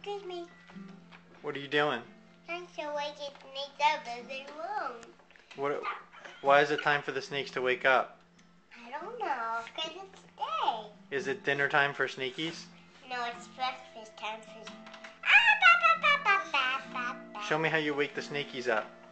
Excuse me. What are you doing? I'm so waking snakes up as they roam. Why is it time for the snakes to wake up? I don't know, because it's day. Is it dinner time for snakies? No, it's breakfast time for... Show me how you wake the snakies up.